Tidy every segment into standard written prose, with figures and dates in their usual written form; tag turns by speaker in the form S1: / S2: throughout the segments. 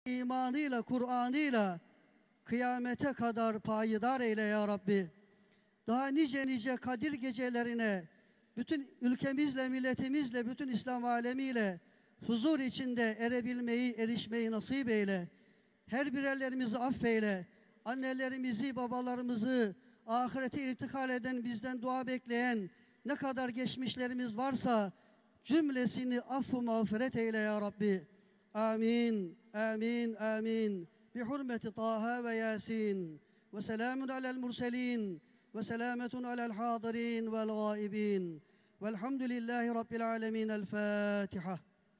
S1: imanıyla, Kur'an'ıyla kıyamete kadar payidar eyle ya Rabbi. Daha nice nice Kadir gecelerine bütün ülkemizle, milletimizle, bütün İslam alemiyle huzur içinde erebilmeyi, erişmeyi nasip eyle. Her birerlerimizi affeyle. Annelerimizi, babalarımızı, ahirete irtikal eden, bizden dua bekleyen ne kadar geçmişlerimiz varsa cümlesini affu mağfiret eyle ya Rabbi. Amin, amin, amin. Bi hurmeti Taha ve Yasin. Ve selamun alel murselin. Ve selametun alel hadirin vel gaibin. Velhamdülillahi Rabbil alemin. El Fatiha.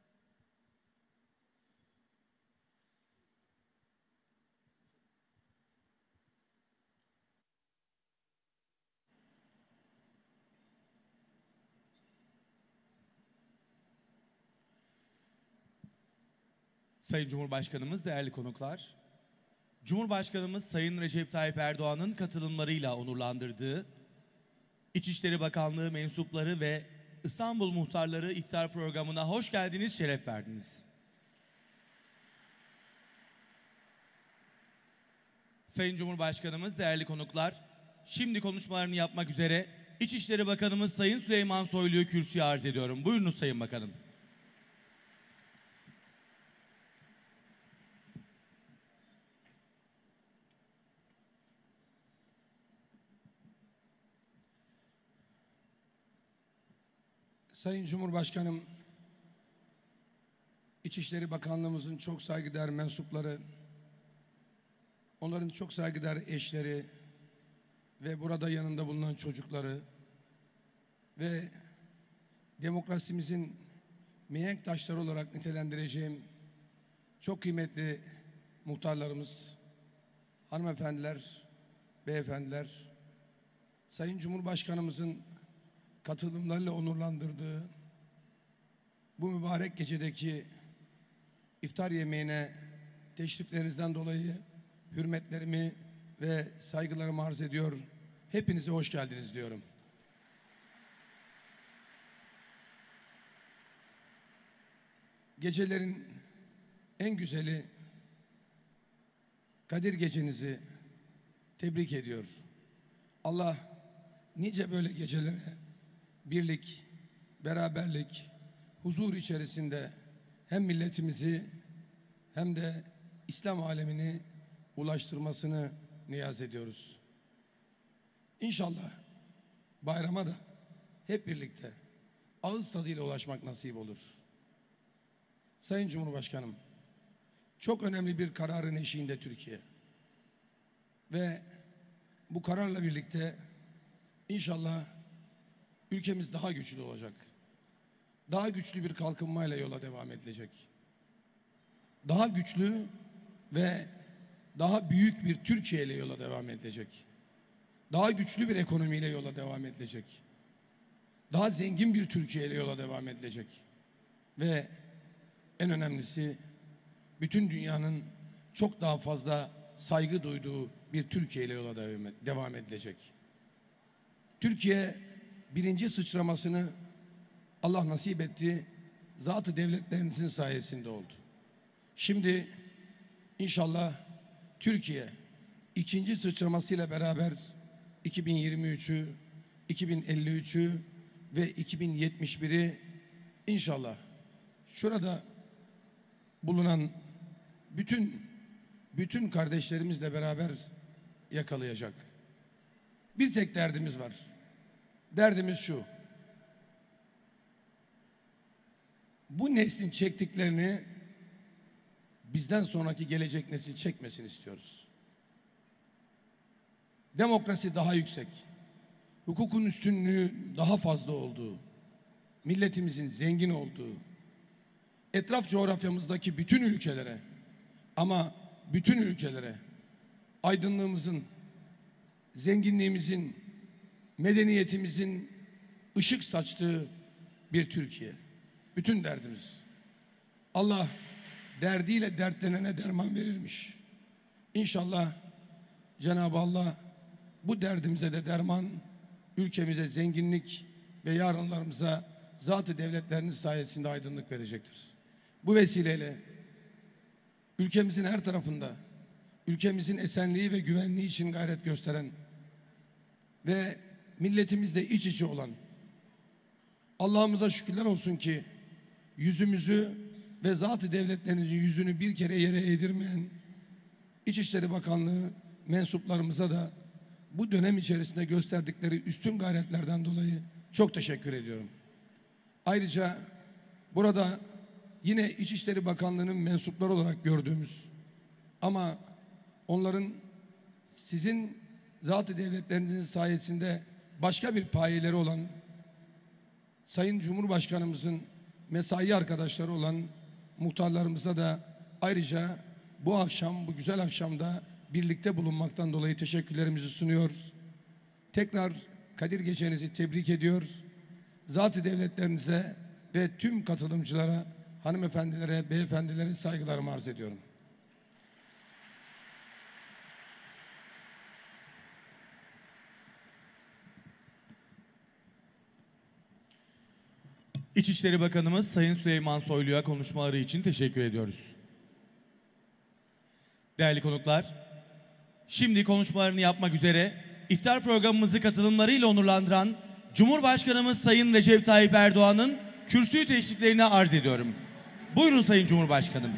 S2: Sayın Cumhurbaşkanımız, değerli konuklar, Cumhurbaşkanımız Sayın Recep Tayyip Erdoğan'ın katılımlarıyla onurlandırdığı İçişleri Bakanlığı mensupları ve İstanbul Muhtarları iftar programına hoş geldiniz, şeref verdiniz. Sayın Cumhurbaşkanımız, değerli konuklar, şimdi konuşmalarını yapmak üzere İçişleri Bakanımız Sayın Süleyman Soylu'yu kürsüye arz ediyorum. Buyurunuz Sayın Bakanım.
S3: Sayın Cumhurbaşkanım, İçişleri Bakanlığımızın çok saygıdeğer mensupları, onların çok saygıdeğer eşleri ve burada yanında bulunan çocukları ve demokrasimizin mihenk taşları olarak nitelendireceğim çok kıymetli muhtarlarımız, hanımefendiler, beyefendiler, Sayın Cumhurbaşkanımızın katılımlarıyla onurlandırdığı bu mübarek gecedeki iftar yemeğine teşriflerinizden dolayı hürmetlerimi ve saygılarımı arz ediyor. Hepinize hoş geldiniz diyorum. Gecelerin en güzeli Kadir gecenizi tebrik ediyor. Allah nice böyle gecelere birlik, beraberlik, huzur içerisinde hem milletimizi hem de İslam alemini ulaştırmasını niyaz ediyoruz. İnşallah bayrama da hep birlikte ağız tadıyla ulaşmak nasip olur. Sayın Cumhurbaşkanım, çok önemli bir kararın eşiğinde Türkiye. Ve bu kararla birlikte inşallah ülkemiz daha güçlü olacak. Daha güçlü bir kalkınmayla yola devam edilecek. Daha güçlü ve daha büyük bir Türkiye ile yola devam edilecek. Daha güçlü bir ekonomiyle yola devam edilecek. Daha zengin bir Türkiye ile yola devam edilecek. Ve en önemlisi bütün dünyanın çok daha fazla saygı duyduğu bir Türkiye ile yola devam edilecek. Türkiye birinci sıçramasını Allah nasip etti. Zat-ı devletlerinizin sayesinde oldu. Şimdi inşallah Türkiye ikinci sıçramasıyla beraber 2023'ü, 2053'ü ve 2071'i inşallah şurada bulunan bütün kardeşlerimizle beraber yakalayacak. Bir tek derdimiz var. Derdimiz şu: bu neslin çektiklerini bizden sonraki gelecek nesil çekmesin istiyoruz. Demokrasi daha yüksek, hukukun üstünlüğü daha fazla olduğu, milletimizin zengin olduğu, etraf coğrafyamızdaki bütün ülkelere, ama bütün ülkelere aydınlığımızın, zenginliğimizin, medeniyetimizin ışık saçtığı bir Türkiye. Bütün derdimiz. Allah derdiyle dertlenene derman verirmiş. İnşallah Cenab-ı Allah bu derdimize de derman, ülkemize zenginlik ve yarınlarımıza zat-ı devletleriniz sayesinde aydınlık verecektir. Bu vesileyle ülkemizin her tarafında, ülkemizin esenliği ve güvenliği için gayret gösteren ve milletimizle iç içe olan, Allah'ımıza şükürler olsun ki yüzümüzü ve zat-ı devletlerimizin yüzünü bir kere yere eğdirmeyen İçişleri Bakanlığı mensuplarımıza da bu dönem içerisinde gösterdikleri üstün gayretlerden dolayı çok teşekkür ediyorum. Ayrıca burada yine İçişleri Bakanlığı'nın mensupları olarak gördüğümüz ama onların sizin zat-ı devletlerinizin sayesinde başka bir payeleri olan Sayın Cumhurbaşkanımızın mesai arkadaşları olan muhtarlarımıza da ayrıca bu akşam, bu güzel akşamda birlikte bulunmaktan dolayı teşekkürlerimizi sunuyor. Tekrar Kadir Gecenizi tebrik ediyor. Zat-ı devletlerinize ve tüm katılımcılara, hanımefendilere, beyefendilere saygılarımı arz ediyorum.
S2: İçişleri Bakanımız Sayın Süleyman Soylu'ya konuşmaları için teşekkür ediyoruz. Değerli konuklar, şimdi konuşmalarını yapmak üzere iftar programımızı katılımlarıyla onurlandıran Cumhurbaşkanımız Sayın Recep Tayyip Erdoğan'ın kürsüyü teşriflerini arz ediyorum. Buyurun Sayın Cumhurbaşkanım.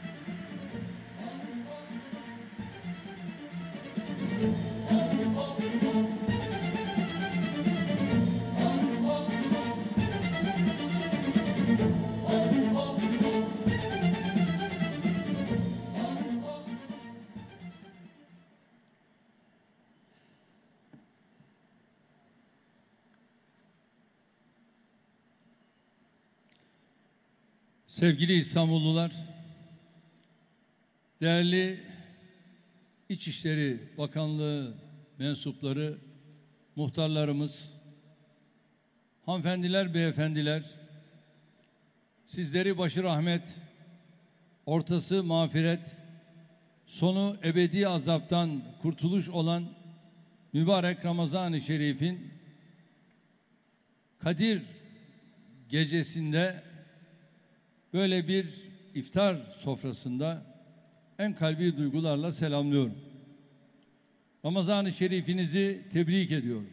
S4: Sevgili İstanbullular, değerli İçişleri Bakanlığı mensupları, muhtarlarımız, hanımefendiler, beyefendiler, sizleri başı rahmet, ortası mağfiret, sonu ebedi azaptan kurtuluş olan mübarek Ramazan-ı Şerif'in Kadir gecesinde böyle bir iftar sofrasında en kalbi duygularla selamlıyorum. Ramazan-ı Şerifinizi tebrik ediyorum.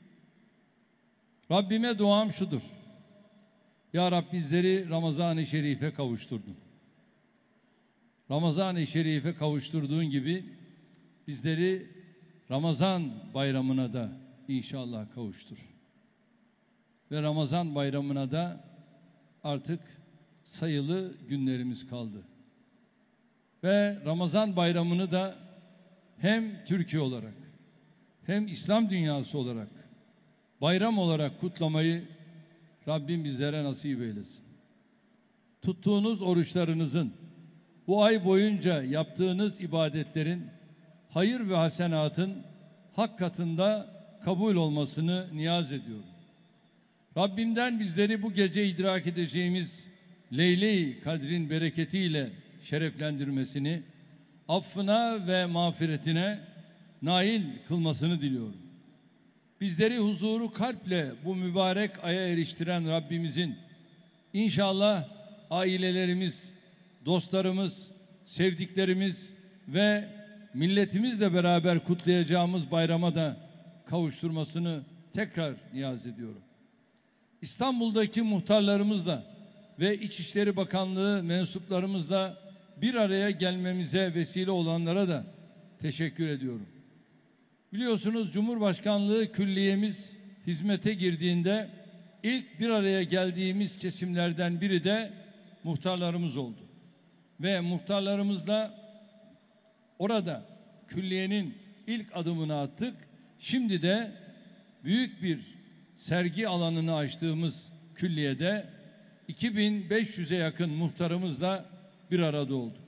S4: Rabbime duam şudur: Ya Rab, bizleri Ramazan-ı Şerif'e kavuşturdun. Ramazan-ı Şerif'e kavuşturduğun gibi bizleri Ramazan bayramına da inşallah kavuştur. Ve Ramazan bayramına da artık sayılı günlerimiz kaldı. Ve Ramazan bayramını da hem Türkiye olarak hem İslam dünyası olarak bayram olarak kutlamayı Rabbim bizlere nasip eylesin. Tuttuğunuz oruçlarınızın, bu ay boyunca yaptığınız ibadetlerin, hayır ve hasenatın hak katında kabul olmasını niyaz ediyorum. Rabbimden bizleri bu gece idrak edeceğimiz Leyle-i Kadr'in bereketiyle şereflendirmesini, affına ve mağfiretine nail kılmasını diliyorum. Bizleri huzuru kalple bu mübarek aya eriştiren Rabbimizin inşallah ailelerimiz, dostlarımız, sevdiklerimiz ve milletimizle beraber kutlayacağımız bayrama da kavuşturmasını tekrar niyaz ediyorum. İstanbul'daki muhtarlarımızla ve İçişleri Bakanlığı mensuplarımızla bir araya gelmemize vesile olanlara da teşekkür ediyorum. Biliyorsunuz Cumhurbaşkanlığı Külliyemiz hizmete girdiğinde ilk bir araya geldiğimiz kesimlerden biri de muhtarlarımız oldu. Ve muhtarlarımızla orada külliyenin ilk adımını attık. Şimdi de büyük bir sergi alanını açtığımız külliyede 2500'e yakın muhtarımızla bir arada olduk.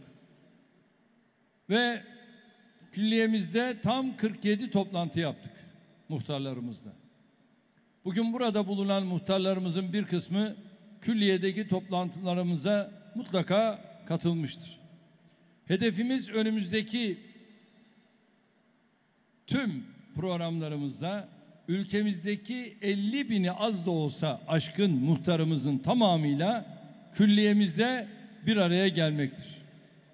S4: Ve külliyemizde tam 47 toplantı yaptık muhtarlarımızla. Bugün burada bulunan muhtarlarımızın bir kısmı külliyedeki toplantılarımıza mutlaka katılmıştır. Hedefimiz önümüzdeki tüm programlarımızda ülkemizdeki 50 bini az da olsa aşkın muhtarımızın tamamıyla külliyemizde bir araya gelmektir.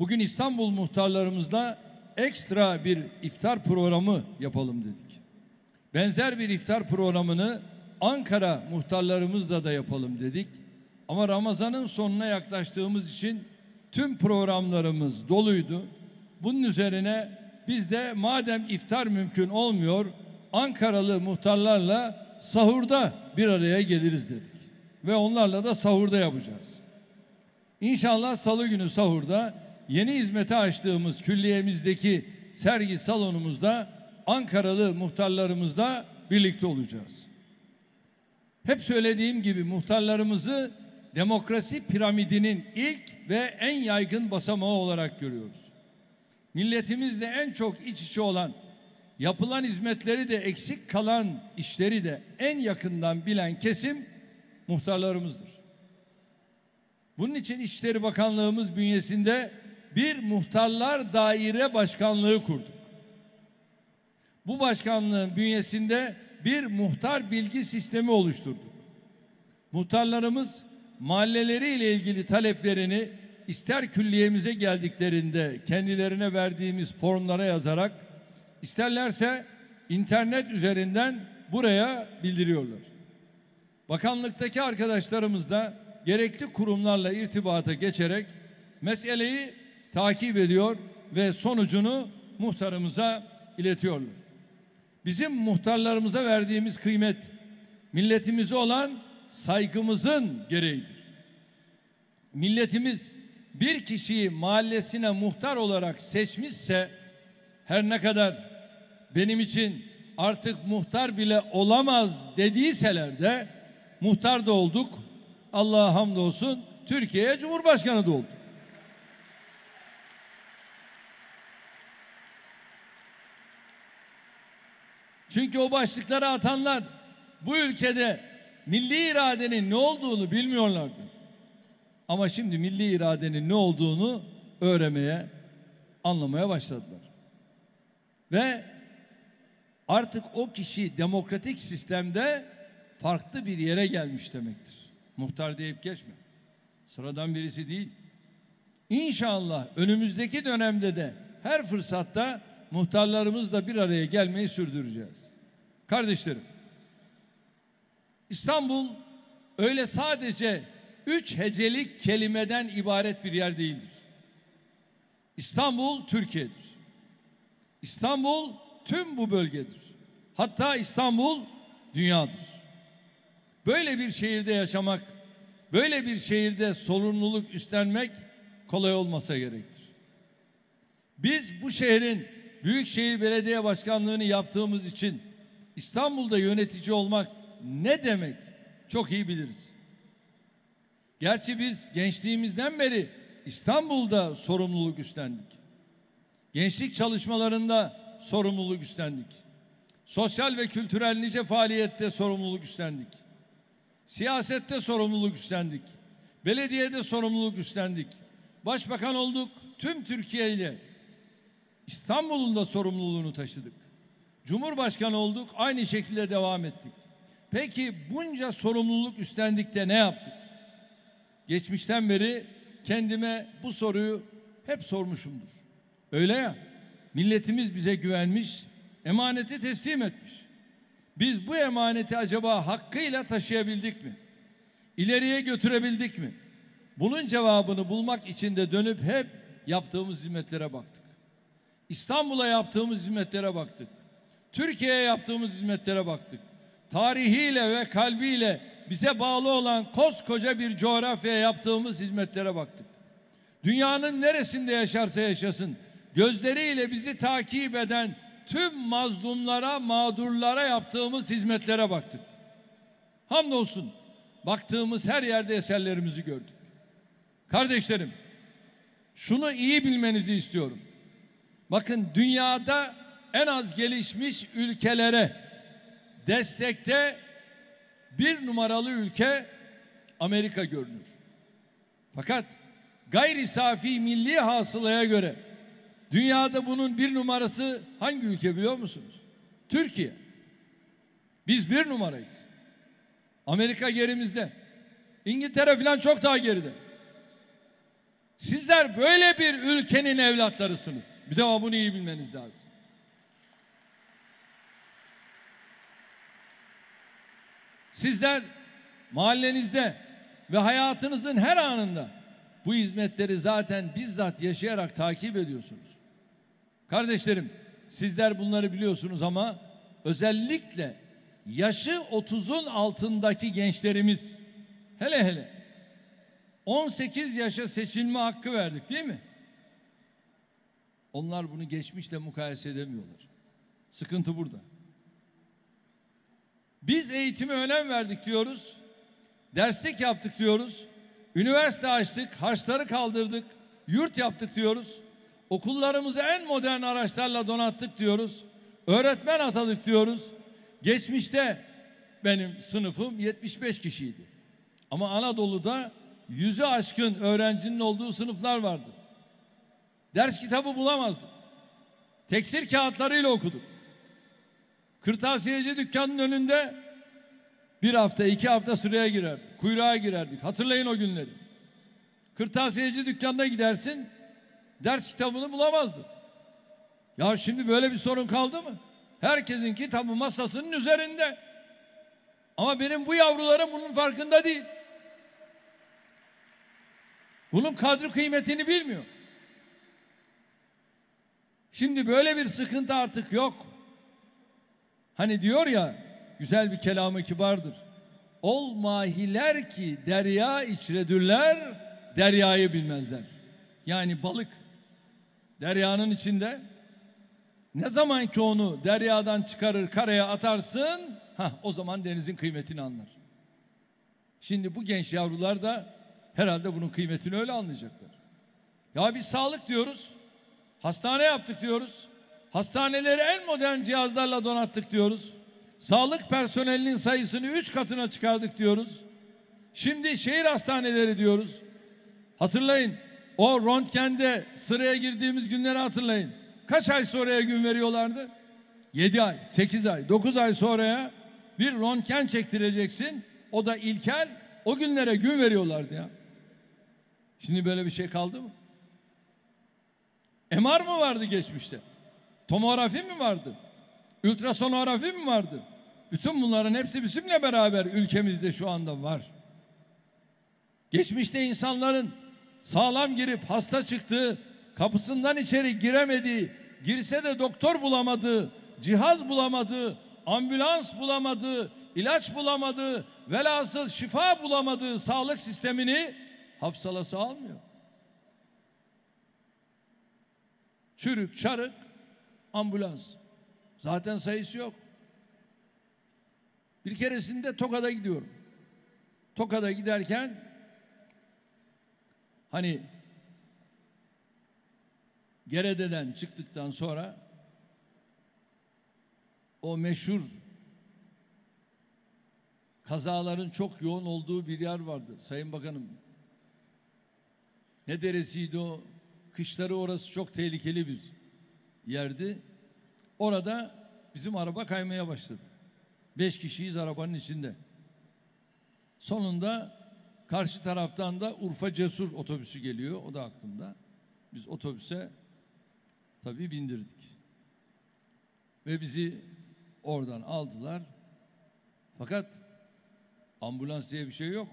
S4: bugün İstanbul muhtarlarımızla ekstra bir iftar programı yapalım dedik. Benzer bir iftar programını Ankara muhtarlarımızla da yapalım dedik. Ama Ramazan'ın sonuna yaklaştığımız için tüm programlarımız doluydu. Bunun üzerine biz de madem iftar mümkün olmuyor, Ankaralı muhtarlarla sahurda bir araya geliriz dedik. Ve onlarla da sahurda yapacağız. İnşallah salı günü sahurda yeni hizmete açtığımız külliyemizdeki sergi salonumuzda Ankaralı muhtarlarımızla birlikte olacağız. Hep söylediğim gibi muhtarlarımızı demokrasi piramidinin ilk ve en yaygın basamağı olarak görüyoruz. Milletimizle en çok iç içe olan, yapılan hizmetleri de eksik kalan işleri de en yakından bilen kesim muhtarlarımızdır. Bunun için İçişleri Bakanlığımız bünyesinde bir muhtarlar daire başkanlığı kurduk. Bu başkanlığın bünyesinde bir muhtar bilgi sistemi oluşturduk. Muhtarlarımız mahalleleriyle ilgili taleplerini ister külliyemize geldiklerinde kendilerine verdiğimiz formlara yazarak, isterlerse internet üzerinden buraya bildiriyorlar. Bakanlıktaki arkadaşlarımız da gerekli kurumlarla irtibata geçerek meseleyi takip ediyor ve sonucunu muhtarımıza iletiyorlar. Bizim muhtarlarımıza verdiğimiz kıymet, milletimize olan saygımızın gereğidir. Milletimiz bir kişiyi mahallesine muhtar olarak seçmişse, her ne kadar benim için artık muhtar bile olamaz dediyseler de muhtar da olduk. Allah'a hamdolsun Türkiye'ye Cumhurbaşkanı da olduk. Çünkü o başlıkları atanlar bu ülkede milli iradenin ne olduğunu bilmiyorlardı. Ama şimdi milli iradenin ne olduğunu öğrenmeye, anlamaya başladılar. Ve artık o kişi demokratik sistemde farklı bir yere gelmiş demektir. Muhtar deyip geçme. Sıradan birisi değil. İnşallah önümüzdeki dönemde de her fırsatta muhtarlarımızla bir araya gelmeyi sürdüreceğiz. Kardeşlerim, İstanbul öyle sadece 3 hecelik kelimeden ibaret bir yer değildir. İstanbul Türkiye'dir. İstanbul tüm bu bölgedir. Hatta İstanbul dünyadır. Böyle bir şehirde yaşamak, böyle bir şehirde sorumluluk üstlenmek kolay olmasa gerektir. Biz bu şehrin Büyükşehir Belediye Başkanlığı'nı yaptığımız için İstanbul'da yönetici olmak ne demek çok iyi biliriz. Gerçi biz gençliğimizden beri İstanbul'da sorumluluk üstlendik. Gençlik çalışmalarında sorumluluk üstlendik. Sosyal ve kültürel nice faaliyette sorumluluk üstlendik. Siyasette sorumluluk üstlendik. Belediyede sorumluluk üstlendik. Başbakan olduk. Tüm Türkiye ile İstanbul'un da sorumluluğunu taşıdık. Cumhurbaşkanı olduk. Aynı şekilde devam ettik. Peki bunca sorumluluk üstlendik de ne yaptık? Geçmişten beri kendime bu soruyu hep sormuşumdur. Öyle ya, milletimiz bize güvenmiş, emaneti teslim etmiş. Biz bu emaneti acaba hakkıyla taşıyabildik mi? İleriye götürebildik mi? Bunun cevabını bulmak için de dönüp hep yaptığımız hizmetlere baktık. İstanbul'a yaptığımız hizmetlere baktık. Türkiye'ye yaptığımız hizmetlere baktık. Tarihiyle ve kalbiyle bize bağlı olan koskoca bir coğrafyaya yaptığımız hizmetlere baktık. Dünyanın neresinde yaşarsa yaşasın, gözleriyle bizi takip eden tüm mazlumlara, mağdurlara yaptığımız hizmetlere baktık. Hamdolsun baktığımız her yerde eserlerimizi gördük. Kardeşlerim, şunu iyi bilmenizi istiyorum. Bakın, dünyada en az gelişmiş ülkelere destekte bir numaralı ülke Amerika görünür. Fakat gayri safi milli hasılaya göre dünyada bunun bir numarası hangi ülke biliyor musunuz? Türkiye. Biz bir numarayız. Amerika gerimizde. İngiltere falan çok daha geride. Sizler böyle bir ülkenin evlatlarısınız. Bir de bunu iyi bilmeniz lazım. Sizler mahallenizde ve hayatınızın her anında bu hizmetleri zaten bizzat yaşayarak takip ediyorsunuz. Kardeşlerim, sizler bunları biliyorsunuz ama özellikle yaşı 30'un altındaki gençlerimiz, hele 18 yaşa seçilme hakkı verdik değil mi? Onlar bunu geçmişle mukayese edemiyorlar. Sıkıntı burada. Biz eğitime önem verdik diyoruz. Derslik yaptık diyoruz. Üniversite açtık, harçları kaldırdık, yurt yaptık diyoruz. Okullarımızı en modern araçlarla donattık diyoruz. Öğretmen atadık diyoruz. Geçmişte benim sınıfım 75 kişiydi. Ama Anadolu'da 100'ü aşkın öğrencinin olduğu sınıflar vardı. Ders kitabı bulamazdık. Tekstil kağıtlarıyla okuduk. Kırtasiyeci dükkanının önünde bir hafta, 2 hafta sıraya girerdik. Kuyruğa girerdik. Hatırlayın o günleri. Kırtasiyeci dükkanına gidersin, ders kitabını bulamazdın. Ya şimdi böyle bir sorun kaldı mı? Herkesin kitabı masasının üzerinde. Ama benim bu yavrularım bunun farkında değil. Bunun kadri kıymetini bilmiyor. Şimdi böyle bir sıkıntı artık yok. Hani diyor ya, güzel bir kelamı kibardır. Ol mahiler ki derya içredürler, deryayı bilmezler. Yani balık deryanın içinde, ne zaman ki onu deryadan çıkarır karaya atarsın, o zaman denizin kıymetini anlar. Şimdi bu genç yavrular da herhalde bunun kıymetini öyle anlayacaklar. Ya biz sağlık diyoruz, hastane yaptık diyoruz, hastaneleri en modern cihazlarla donattık diyoruz. Sağlık personelinin sayısını 3 katına çıkardık diyoruz. Şimdi şehir hastaneleri diyoruz. Hatırlayın, o röntgende sıraya girdiğimiz günleri hatırlayın. Kaç ay sonraya gün veriyorlardı? 7 ay, 8 ay, 9 ay sonraya bir röntgen çektireceksin. O da ilkel, o günlere gün veriyorlardı ya. Şimdi böyle bir şey kaldı mı? MR mı vardı geçmişte? Tomografi mi vardı? Ultrasonografi mi vardı? Bütün bunların hepsi bizimle beraber ülkemizde şu anda var. Geçmişte insanların sağlam girip hasta çıktığı, kapısından içeri giremediği, girse de doktor bulamadığı, cihaz bulamadığı, ambulans bulamadığı, ilaç bulamadığı, velhasıl şifa bulamadığı sağlık sistemini hafsalası almıyor. Çürük, çarık, ambulans. Zaten sayısı yok. Bir keresinde Tokat'a gidiyorum. Tokat'a giderken hani Gerede'den çıktıktan sonra o meşhur kazaların çok yoğun olduğu bir yer vardı Sayın Bakanım. Ne deresiydi o? Kışları orası çok tehlikeli bir yerdi. Orada bizim araba kaymaya başladı. 5 kişiyiz arabanın içinde. Sonunda karşı taraftan da Urfa Cesur otobüsü geliyor. O da aklımda. Biz otobüse tabii bindirdik. Ve bizi oradan aldılar. Fakat ambulans diye bir şey yok.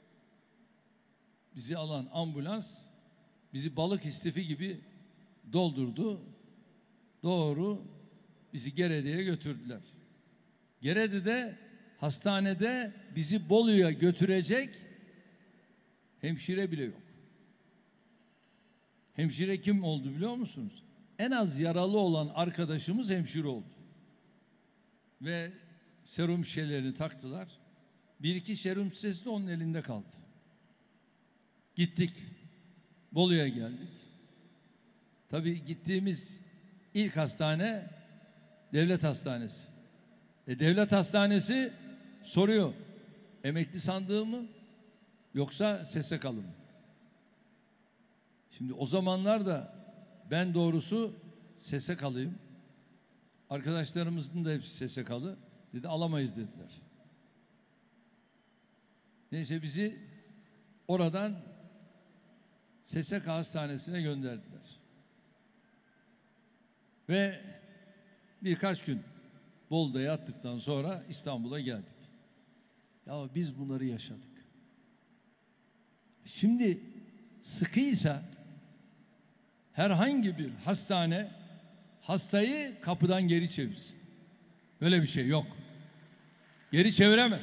S4: Bizi alan ambulans bizi balık istifi gibi doldurdu. Doğru bizi Gerede'ye götürdüler. Gerede'de hastanede bizi Bolu'ya götürecek hemşire bile yok. Hemşire kim oldu biliyor musunuz? En az yaralı olan arkadaşımız hemşire oldu. Ve serum şişelerini taktılar. 1-2 serum şişesi de onun elinde kaldı. Gittik. Bolu'ya geldik. Tabii gittiğimiz ilk hastane devlet hastanesi. Devlet hastanesi soruyor. Emekli sandığı mı yoksa SSK'lı mı? Şimdi o zamanlar da ben doğrusu SSK'lıyım. Arkadaşlarımızın da hepsi SSK'lı. Dedi alamayız dediler. Neyse bizi oradan SSK Hastanesi'ne gönderdiler. Ve birkaç gün Bolu'da yattıktan sonra İstanbul'a geldik. Ya biz bunları yaşadık. Şimdi sıkıysa herhangi bir hastane hastayı kapıdan geri çevirsin. Böyle bir şey yok. Geri çeviremez.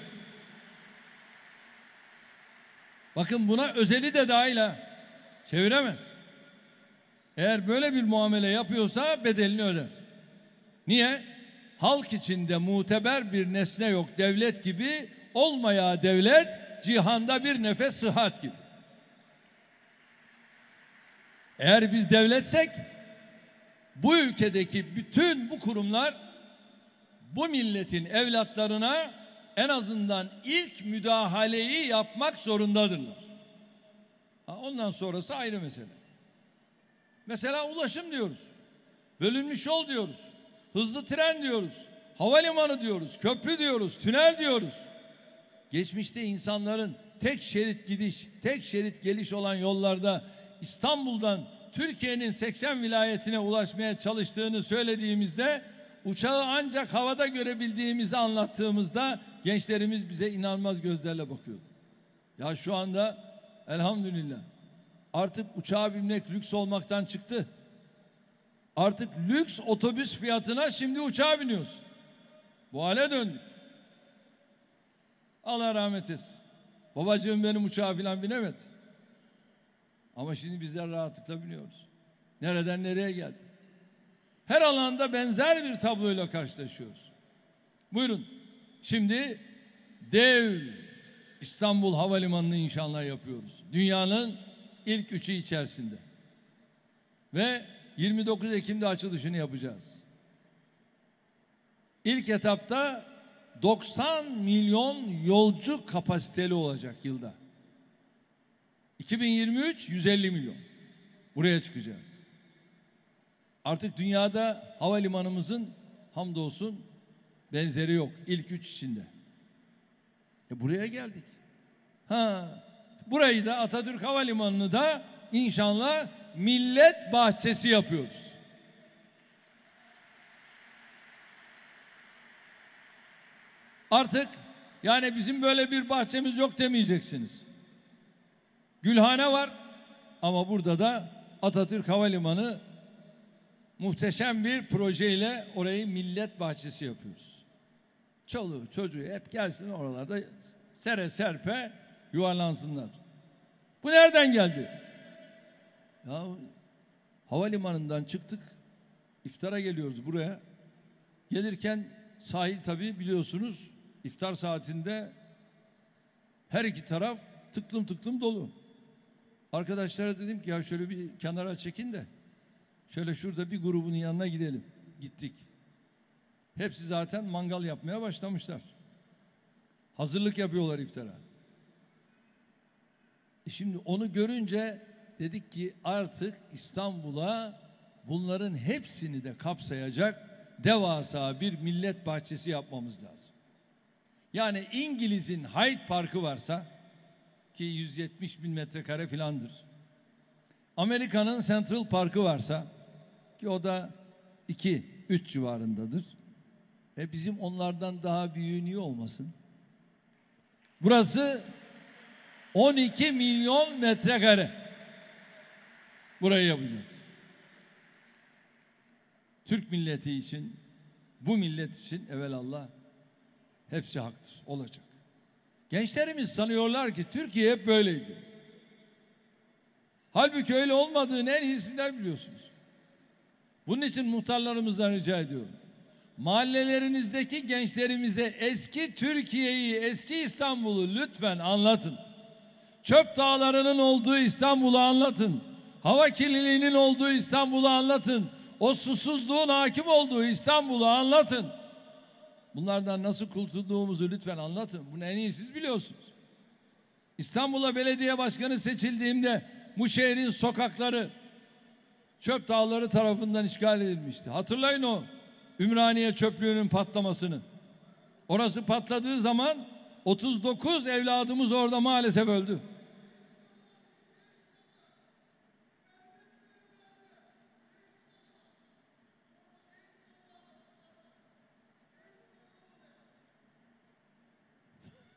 S4: Bakın buna özeli de dahil ha. Çeviremez. Eğer böyle bir muamele yapıyorsa bedelini öder. Niye? Halk içinde muteber bir nesne yok. Devlet gibi olmaya devlet, cihanda bir nefes sıhhat gibi. Eğer biz devletsek, bu ülkedeki bütün bu kurumlar bu milletin evlatlarına en azından ilk müdahaleyi yapmak zorundadırlar. Ondan sonrası ayrı mesele. Mesela ulaşım diyoruz. Bölünmüş yol diyoruz. Hızlı tren diyoruz. Havalimanı diyoruz. Köprü diyoruz. Tünel diyoruz. Geçmişte insanların tek şerit gidiş, tek şerit geliş olan yollarda İstanbul'dan Türkiye'nin 80 vilayetine ulaşmaya çalıştığını söylediğimizde, uçağı ancak havada görebildiğimizi anlattığımızda gençlerimiz bize inanılmaz gözlerle bakıyordu. Ya şu anda elhamdülillah artık uçağa binmek lüks olmaktan çıktı. Artık lüks otobüs fiyatına şimdi uçağa biniyorsun. Bu hale döndük. Allah rahmet etsin. Babacığım benim uçağa falan binemedi. Ama şimdi bizler rahatlıkla biniyoruz. Nereden nereye geldik? Her alanda benzer bir tabloyla karşılaşıyoruz. Buyurun. Şimdi dev İstanbul Havalimanı'nı inşallah yapıyoruz. Dünyanın ilk üçü içerisinde. Ve 29 Ekim'de açılışını yapacağız. İlk etapta 90 milyon yolcu kapasiteli olacak yılda. 2023 150 milyon. Buraya çıkacağız. Artık dünyada havalimanımızın hamdolsun benzeri yok. İlk üç içinde. Buraya geldik. Burayı da Atatürk Havalimanı'nı da inşallah millet bahçesi yapıyoruz. Artık yani bizim böyle bir bahçemiz yok demeyeceksiniz. Gülhane var ama burada da Atatürk Havalimanı muhteşem bir projeyle orayı millet bahçesi yapıyoruz. Çoluğu çocuğu hep gelsin oralarda sere serpe yuvarlansınlar. Bu nereden geldi? Ya havalimanından çıktık, iftara geliyoruz buraya. Gelirken sahil tabii biliyorsunuz iftar saatinde her iki taraf tıklım tıklım dolu. Arkadaşlara dedim ki ya şöyle bir kenara çekin de şöyle şurada bir grubun yanına gidelim. Gittik. Hepsi zaten mangal yapmaya başlamışlar. Hazırlık yapıyorlar iftara. Şimdi onu görünce dedik ki artık İstanbul'a bunların hepsini de kapsayacak devasa bir millet bahçesi yapmamız lazım. Yani İngiliz'in Hyde Park'ı varsa ki 170 bin metrekare filandır. Amerika'nın Central Park'ı varsa ki o da 2-3 civarındadır. Bizim onlardan daha büyüğü niye olmasın? Burası 12 milyon metrekare. Burayı yapacağız. Türk milleti için, bu millet için evelallah hepsi haktır, olacak. Gençlerimiz sanıyorlar ki Türkiye hep böyleydi. Halbuki öyle olmadığını en iyi sizler biliyorsunuz. Bunun için muhtarlarımızdan rica ediyorum. Mahallelerinizdeki gençlerimize eski Türkiye'yi, eski İstanbul'u lütfen anlatın. Çöp dağlarının olduğu İstanbul'u anlatın. Hava kirliliğinin olduğu İstanbul'u anlatın. O susuzluğun hakim olduğu İstanbul'u anlatın. Bunlardan nasıl kurtulduğumuzu lütfen anlatın. Bunu en iyi siz biliyorsunuz. İstanbul'a belediye başkanı seçildiğimde bu şehrin sokakları çöp dağları tarafından işgal edilmişti. Hatırlayın o Ümraniye çöplüğünün patlamasını. Orası patladığı zaman 39 evladımız orada maalesef öldü.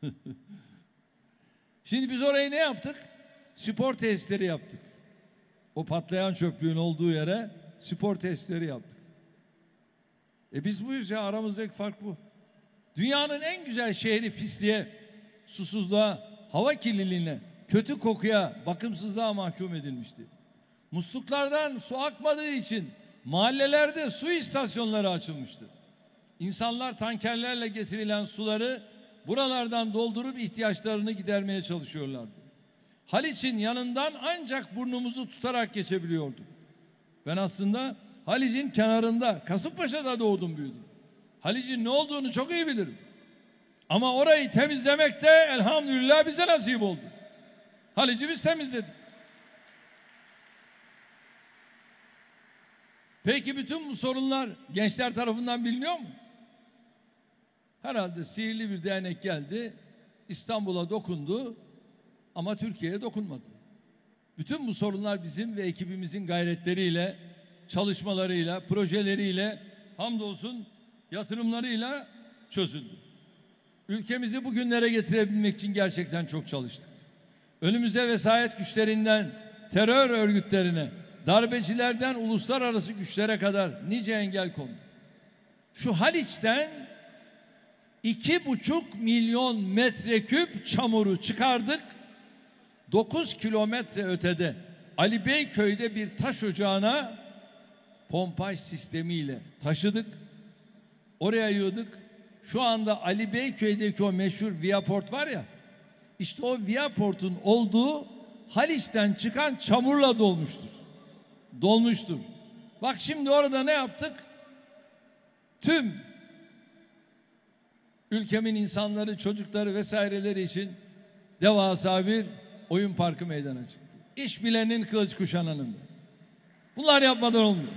S4: Şimdi biz orayı ne yaptık? Spor tesisleri yaptık. O patlayan çöplüğün olduğu yere spor tesisleri yaptık. Biz buyuz ya, aramızdaki fark bu. Dünyanın en güzel şehri pisliğe, susuzluğa, hava kirliliğine, kötü kokuya, bakımsızlığa mahkum edilmişti. Musluklardan su akmadığı için mahallelerde su istasyonları açılmıştı. İnsanlar tankerlerle getirilen suları buralardan doldurup ihtiyaçlarını gidermeye çalışıyorlardı. Haliç'in yanından ancak burnumuzu tutarak geçebiliyorduk. Ben aslında Haliç'in kenarında, Kasımpaşa'da doğdum büyüdüm. Haliç'in ne olduğunu çok iyi bilirim. Ama orayı temizlemek de elhamdülillah bize nasip oldu. Haliç'i biz temizledik. Peki bütün bu sorunlar gençler tarafından biliniyor mu? Herhalde sihirli bir dernek geldi, İstanbul'a dokundu ama Türkiye'ye dokunmadı. Bütün bu sorunlar bizim ve ekibimizin gayretleriyle, çalışmalarıyla, projeleriyle, hamdolsun yatırımlarıyla çözüldü. Ülkemizi bugünlere getirebilmek için gerçekten çok çalıştık. Önümüze vesayet güçlerinden terör örgütlerine, darbecilerden uluslararası güçlere kadar nice engel kondu. Şu Haliç'ten 2,5 milyon metreküp çamuru çıkardık. 9 kilometre ötede Ali Beyköy'de bir taş ocağına pompaj sistemiyle taşıdık. Oraya yığdık. Şu anda Ali Beyköy'deki o meşhur Viaport var ya, işte o Viaport'un olduğu Haliç'ten çıkan çamurla dolmuştur. Bak şimdi orada ne yaptık? Tüm ülkemin insanları, çocukları vesaireleri için devasa bir oyun parkı meydana çıktı. İş bilenin kılıç kuşananın. Bunlar yapmadan olmuyor.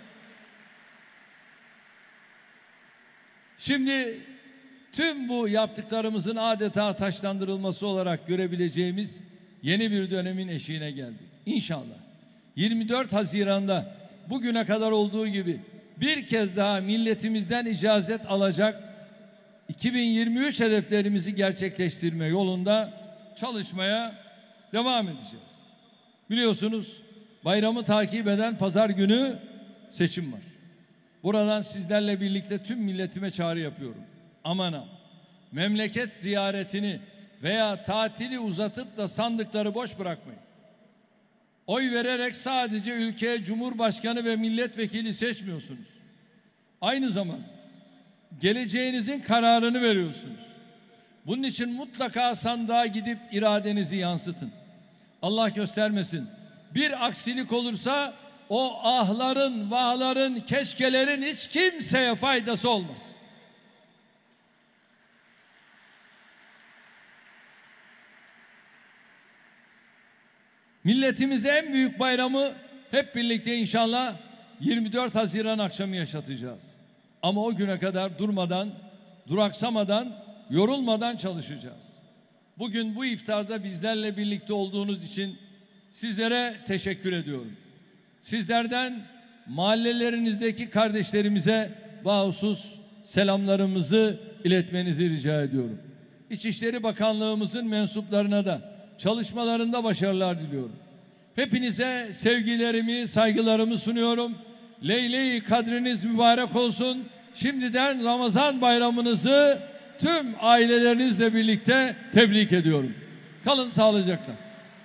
S4: Şimdi tüm bu yaptıklarımızın adeta taşlandırılması olarak görebileceğimiz yeni bir dönemin eşiğine geldik. İnşallah 24 Haziran'da bugüne kadar olduğu gibi bir kez daha milletimizden icazet alacak 2023 hedeflerimizi gerçekleştirme yolunda çalışmaya devam edeceğiz. Biliyorsunuz bayramı takip eden pazar günü seçim var. Buradan sizlerle birlikte tüm milletime çağrı yapıyorum. Aman ha, memleket ziyaretini veya tatili uzatıp da sandıkları boş bırakmayın. Oy vererek sadece ülkeye cumhurbaşkanı ve milletvekili seçmiyorsunuz. Aynı zamanda geleceğinizin kararını veriyorsunuz. Bunun için mutlaka sandığa gidip iradenizi yansıtın. Allah göstermesin, bir aksilik olursa o ahların, vahların, keşkelerin hiç kimseye faydası olmaz. Milletimize en büyük bayramı hep birlikte inşallah 24 Haziran akşamı yaşatacağız. Ama o güne kadar durmadan, duraksamadan, yorulmadan çalışacağız. Bugün bu iftarda bizlerle birlikte olduğunuz için sizlere teşekkür ediyorum. Sizlerden mahallelerinizdeki kardeşlerimize bahusus selamlarımızı iletmenizi rica ediyorum. İçişleri Bakanlığımızın mensuplarına da çalışmalarında başarılar diliyorum. Hepinize sevgilerimi, saygılarımı sunuyorum. Leyle-i kadriniz mübarek olsun. Şimdiden Ramazan bayramınızı tüm ailelerinizle birlikte tebrik ediyorum. Kalın sağlıcakla.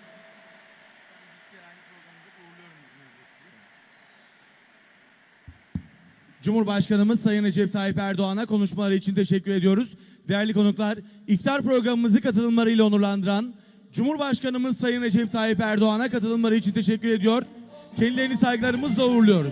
S5: Cumhurbaşkanımız Sayın Recep Tayyip Erdoğan'a konuşmaları için teşekkür ediyoruz. Değerli konuklar, iftar programımızı katılımlarıyla onurlandıran Cumhurbaşkanımız Sayın Recep Tayyip Erdoğan'a katılımları için teşekkür ediyor. Kendilerini saygılarımızla uğurluyoruz.